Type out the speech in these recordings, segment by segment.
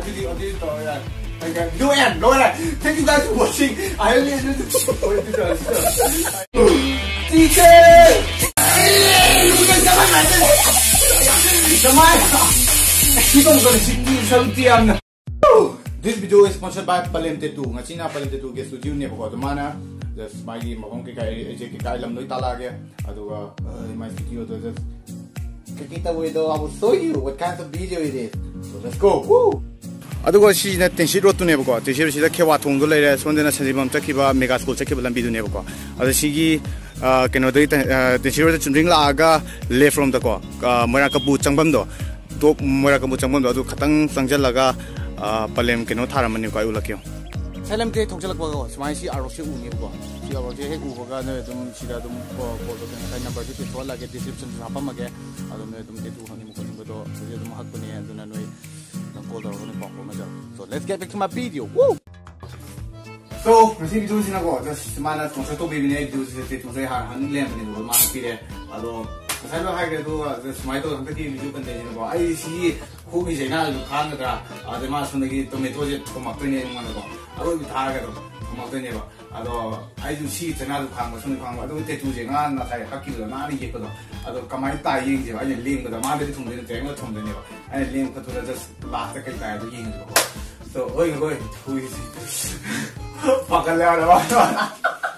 Thank you guys for watching. I really DJ! This video is sponsored by PALEM Tattoo. Ngachina PALEM Tattoo ke studio ne bako mana just magi mahong ke kai lam noi tala ge aduga my studio to just kita video I will show you what kind of video it is. So let's go. Woo! aduga si na tenshi road to ne bako tenshi si da khewa thong do leire sonde na sanjibam chakhiba mega school chakhiba lambi du ne bako adu si gi keno dai tenshi road chumring la aga left from the ko mora kabu changbam do to mora kabu changbam do adu khatang changjal laga PALEM keno tharamani ko ulakyo PALEM ke thongchalak bago smai si arose u ni ko si arose he u baga ne dum sida dum ko to kai number ti to lage description na pa mage adu ne dum te tu hani mo ko ni do dum hak ko ni adu na noi dum ko do ni pa ko ma ja so let's get back to my video. Woo! So ngasi video sina ko just mana thongsa to bi ne video se tu se han lem ni do ma pi de adu sai lo hai ke do smai to thang ki video kan de ni ko ai si Who is a Canada? The master tomato tomato I target tomato. I do see another conversation. I don't take to the Nan, I have killed an army. I don't come my dying. I link with the mother to the general from the neighbor. I link to the just last second time. So, who is it? Fuck a lot about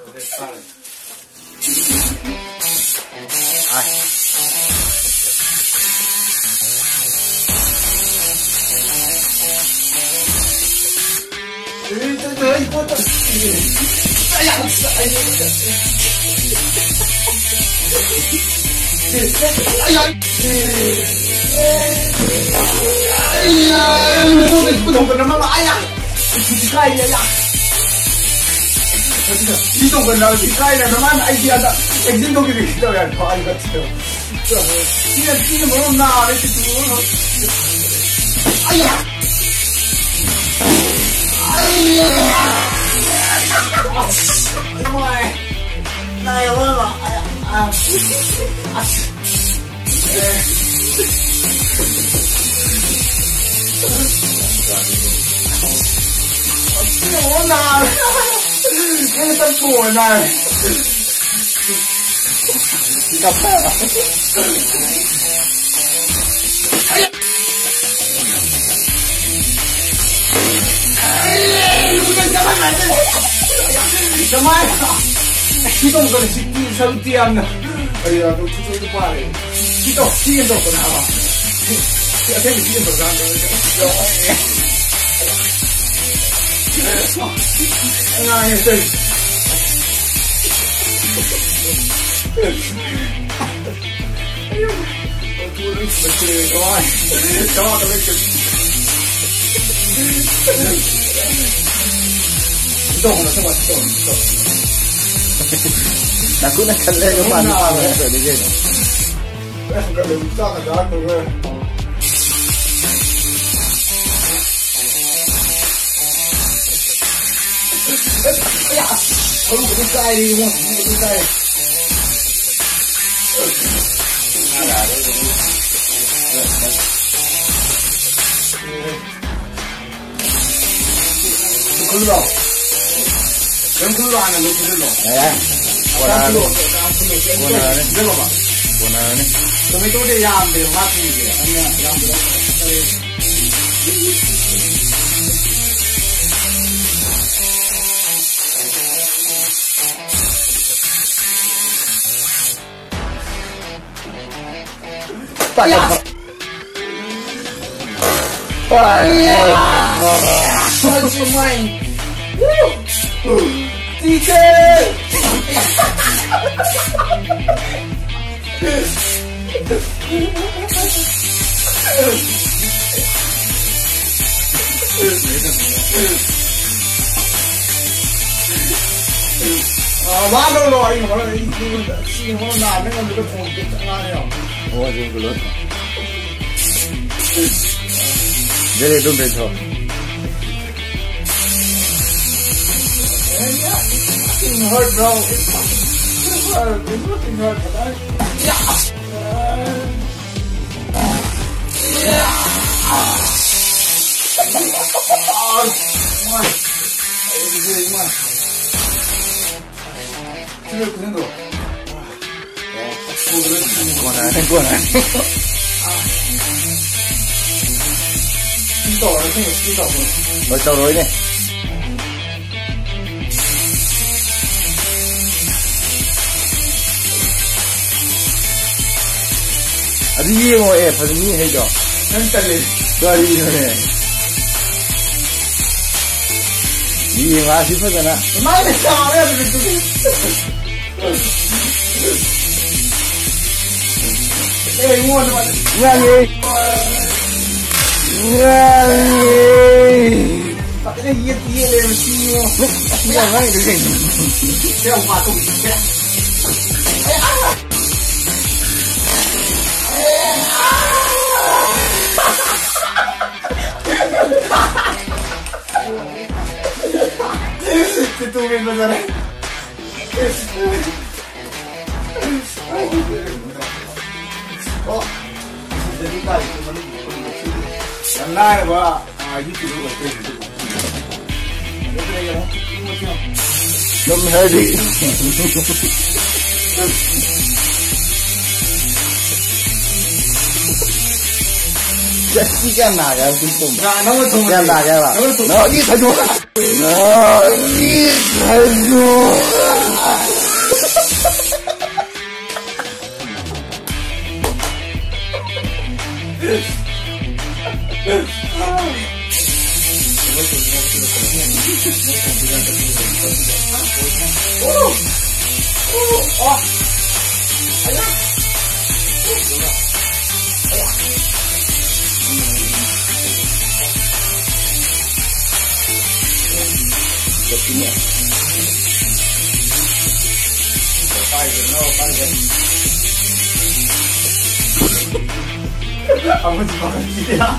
Aku nak kalah ke mana? Aku ni je. Aku dah lupa dah aku. Ya, aku buka ini, aku buka. Kulo. Yang kulo anak lu kulo. Ya. Buona ne. Tomato de yam de mati de. Anya yam de. What's your mind? DJ! Vado rồi, nó là xin nó làm cái con cái phone cái ngai không? Ủa gì cái lớn? Đây đúng đấy thôi. It hurt, bro. It hurt. It fucking hurt, but Rồi tao rồi nè. Đi ngồi em phải đi hay cho. Anh chân đi. Rồi đi rồi. Đi mà xin phép nè. Mai đi sao đấy Ê ngon mà. Ngon gì? Cái gì kia lên mà xíu. Ngon lắm cái gì. Cái ông bà tụi kia. Tu ven lo daré. Oh, delicado, andare qua a YouTube lo preso. Non mi vedi. Chắc naga tutto. No, naga va. No, đi thay đồ. No, đi thay đồ. Kamu juga tidak.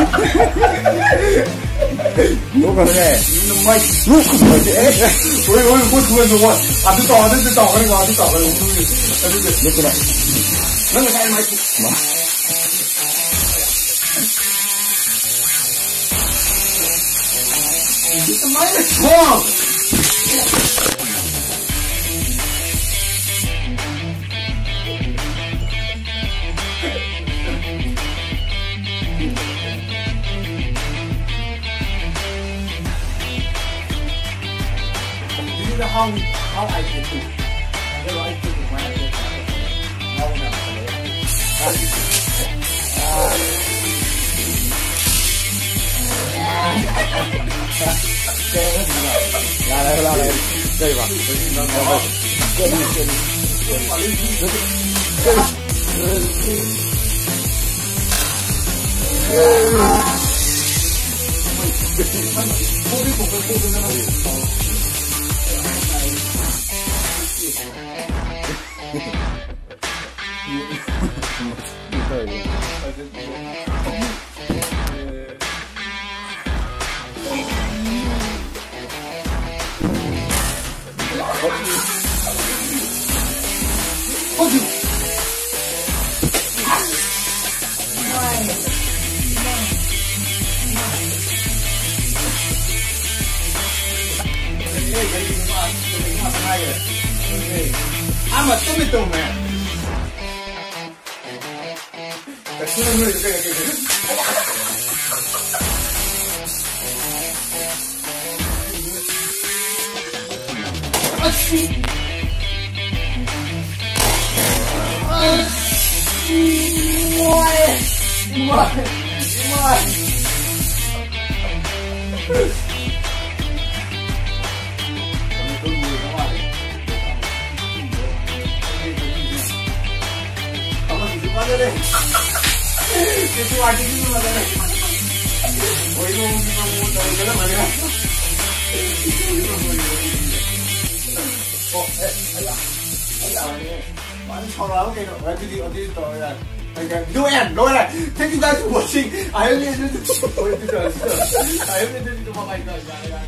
Lu kan ni? Numai. Lu kan ni? Oi, buat dua. Aduh tahu kan ni. Lu kan? Mana saya mai? Itu mai ni. Wow. How I can do. Kalau I can do mana tu? Mau nak Amat tuh itu men. Kecil ni kayak gitu. Itu lagi itu mana? Oh itu mau tahu jalan mana? Oh ayah, mana orang ke? Ada tahu ya. Doan, Thank you guys for watching. I hope you enjoyed the video.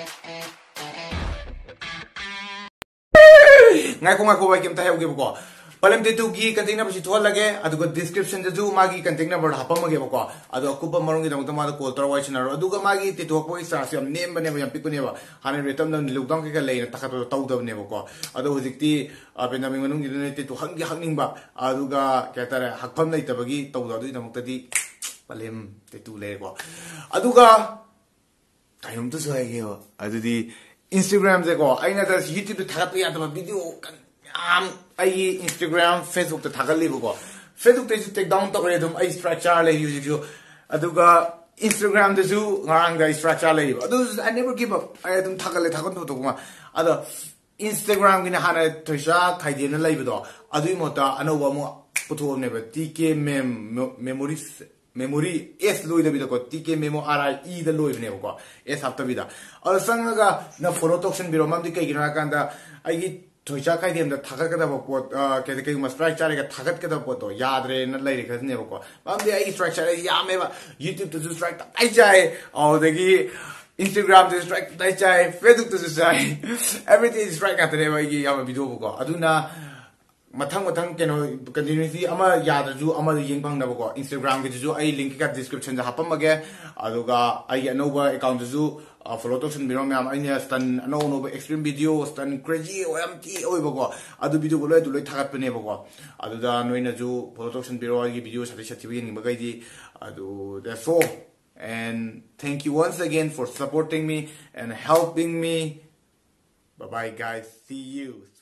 Ngaku baik kita hay ugi buko. PALEM tattoo ki contact number si thol lage aduga description da ju magi contact number hapamage bako adu akupa marungi da ma call tor wai sinaro aduga magi tattoo ko isa yam name bane yam pikune ba hanen retam da lugdang ke leina takato tawdab ne bako adu hojikti pandemic manung gi ne tattoo hangi hangning ba aduga ketare hakpam nei tabagi tawda du namak tadi PALEM tattoo le ko aduga taim to so age adudi Instagram je ko aina da YouTube ta tagat ya da video I Instagram Facebook ता थागल ले बको Facebook ते take down तो करे तुम आई स्ट्रक्चर ले यूज जो अदुगा Instagram ते जो ngang गा स्ट्रक्चर ले अदु I never give up आई तुम थागल ले थागन तो कुमा अदु Instagram की ने हाना थोसा खाइदे न लाइब दो अदु मोता अनोबा मो पुथो ने ब TK memory S लोइ द बिदा को TK memo RI द लोइ ने बको S हफ्ता बिदा और संगगा न फोटो टॉक्सन बिरो मम दि कई गिना कांदा आई थोइसा kai dem da thagat ka da pot ke ke ma strike chare ka thagat ka da pot to yaad re na lai re ka ne ko bam de ai strike chare ya me ba YouTube to strike ai jai aur de ki Instagram to strike ai jai Facebook to strike everything is strike ka de ba gi ya ma video ko aduna mathang ke no continuity ama yaad ju ama yeng bang da ko Instagram ke ju ai link ka description da hapam age aduga ai anova account ju follow to sun biro myam aina stan no extreme video stan crazy om ti oi bago adu video ko loi du loi thagat pene bago adu da noina ju follow to sun biro gi video sati sati wi ni bagai di adu that's all and thank you once again for supporting me and helping me. Bye bye guys, see you.